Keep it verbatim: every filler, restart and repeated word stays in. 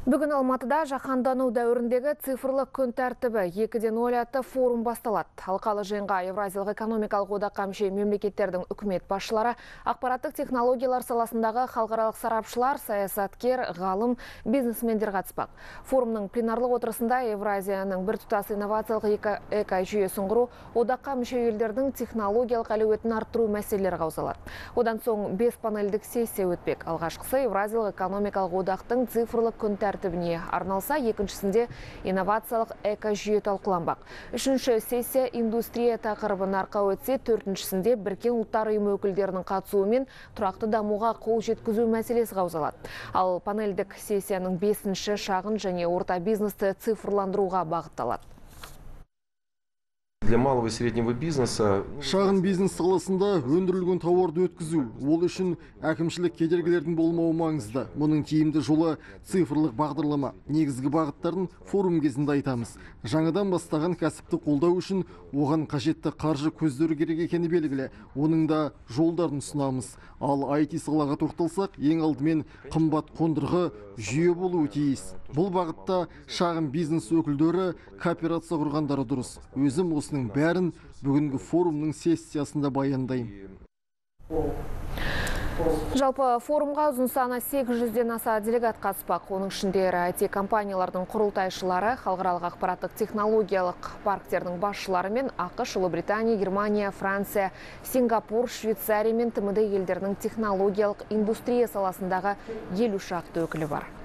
Бүгін Алматыда жаһандану дәуіріндегі цифрлық күн тәртібі екіден нөл атты форум басталады. Халықаралық жиынға Еуразиялық экономикалық одаққа мүше мемлекеттердің үкімет басшылары, ақпараттық технологиялар саласындағы халықаралық сарапшылар, саясаткер, ғалым, бизнесмендер қатыспақ. Форумның пленарлық отырысында Евразияның біртұтас инновациялық эко-жүйесін құру, одаққа мүше елдердің технологиялық әлеуетін арттыру мәселелері қаузалады. Одан соң бес панельдік сессия өтпек. Алғашқысы Еуразиялық экономикалық одақтың цифрлық күн тәртібіне арналса, екіншісінде инновациялық эко-жүйе талқыланбақ. Үшінші сессия индустрия тақырыбын арқа өтсе, төртіншісінде Біріккен ұлттар ұйымы өкілдерінің қатысуымен тұрақты дамуға қол жеткізу мәселесі қаузалады. Ал панельдік сессияның бесінші шағын және орта бизнесті цифрландыруға бағытталады. Для малого и среднего бизнеса шағын бизнес саласында өндірілген тауарды өткізу, ол үшін әкімшілік кедергілердің болмауы маңызды. Мұның тиімді жолы цифрлық бағдарлама. Негізгі бағыттарын форум кезінде айтамыз. Жаңадан бастаған кәсіпті қолдау үшін оған қажетті қаржы көздері керек екені белгілі. Оның да жолдарын ұсынамыз. Ал ай ти салаға тоқталсақ, ең алдымен қымбат қондырғы жүйе болуы тиіс. Бұл бағытта шағын бизнес өкілдері кооперация құрғандары дұрыс. Өзім осының бәрін бүгінгі форумның сессиясында баяндаймын. Жалпы форумға ұзын саны сегіз жүзден аса делегат қатыспақ. Оның ішінде ай ти компаниялардың құрылтайшылары, халықаралық ақпараттық технологиялық парктердің басшылары мен ақш, Ұлыбритания, Германия, Франция, Сингапур, Швейцария мен тмд елдерінің технологиялық индустрия саласындағы елу шақты өкілі бар.